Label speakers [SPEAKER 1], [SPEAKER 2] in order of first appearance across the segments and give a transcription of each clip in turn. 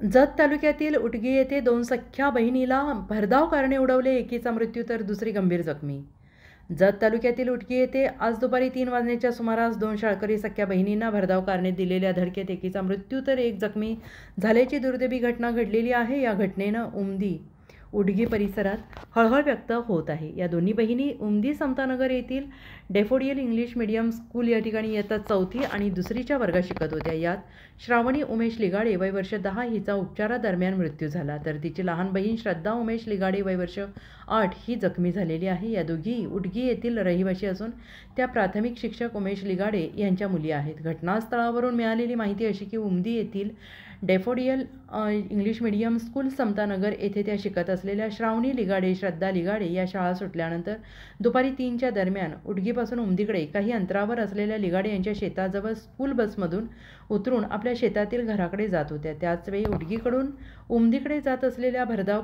[SPEAKER 1] जत तालुक्यातील उटगी येथे दोन सख्ख्या बहिणीला भरधाव कारने उडवले, एकीचा मृत्यू तर दुसरी गंभीर जखमी। जत तालुक्यातील उटगी येथे आज दुपारी 3 वाजण्याच्या सुमारास दोन शाळकरी सख्ख्या बहिणींना भरधाव कारने दिलेल्या धडकेत एकीचा मृत्यू तर एक जखमी झाल्याची दुर्दैवी घटना घडलेली आहे। या घटनेनं उटगी परिसरात हळहळ व्यक्त होत आहे। या दोन्ही बहिणी उमदी समतानगर येथील डॅफोडियल इंग्लिश मीडियम स्कूल या ठिकाणी इयत्ता 4थी आणि 2रीच्या वर्गात शिकत होत्या। यात श्रावणी उमेश लिगाडे वय वर्ष 10 हिचा उपचारादरम्यान मृत्यू झाला, तर तिची लहान बहीण श्रद्धा उमेश लिगाडे वय वर्ष 8 ही जखमी झालेली आहे। या दोघी उटगी येथील रहिवासी असून त्या प्राथमिक शिक्षक उमेश लिगाडे यांच्या मुली आहेत। घटनास्थळावरून मिळालेली माहिती अशी की उमदी येथील Daffodil English medium school Samtanagar येथे त्या शिकत असलेल्या श्रावणी लिगाडे, श्रद्धा लिगाडे या शाळा सुटल्यानंतर दुपारी 3च्या दरम्यान उटगीपासून उमदीकडे काही अंतरावर असलेल्या लिगाडे यांच्या शेताजवळ स्कूल बसमधून उतरून आपल्या शेतातील घराकडे जात होत्या। त्याचवेळी उटगीकडून उमदीकडे जात असलेल्या भरधाव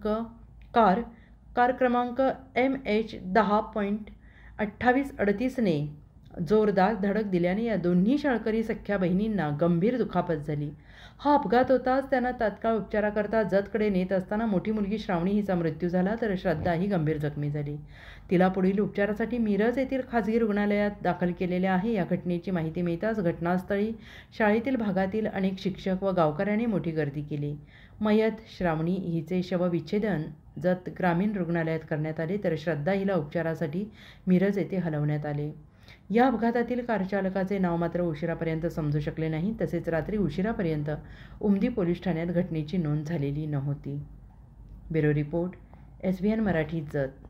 [SPEAKER 1] कार क्रमांक MH10.2838ने जोरदार धडक दिल्याने या दोन्ही शाळकरी सख्ख्या बहिणींना गंभीर दुखापत झाली। हा अपघात होताच त्यांना तात्काळ उपचाराकरता जतकडे नेत असताना मोठी मुलगी श्रावणी हिचा मृत्यू झाला, तर श्रद्धा ही गंभीर जखमी झाली। तिला पुढील उपचारासाठी मिरज येथील खाजगी रुग्णालयात दाखल केलेले आहे। या घटनेची माहिती मिळताच घटनास्थळी शाळेतील भागातील अनेक शिक्षक व गावकऱ्यांनी मोठी गर्दी केली। मयत श्रावणी हिचे शवविच्छेदन जत ग्रामीण रुग्णालयात करण्यात आले, तर श्रद्धा हिला उपचारासाठी मिरज येथे हलवण्यात आले। या अपघातातील कारचालकाचे नाव मात्र उशिरापर्यंत समजू शकले नाही। तसेच रात्री उशिरापर्यंत उमदी पोलीस ठाण्यात घटनेची नोंद झालेली नव्हती। Bureau report, SBN Marathi, Jat.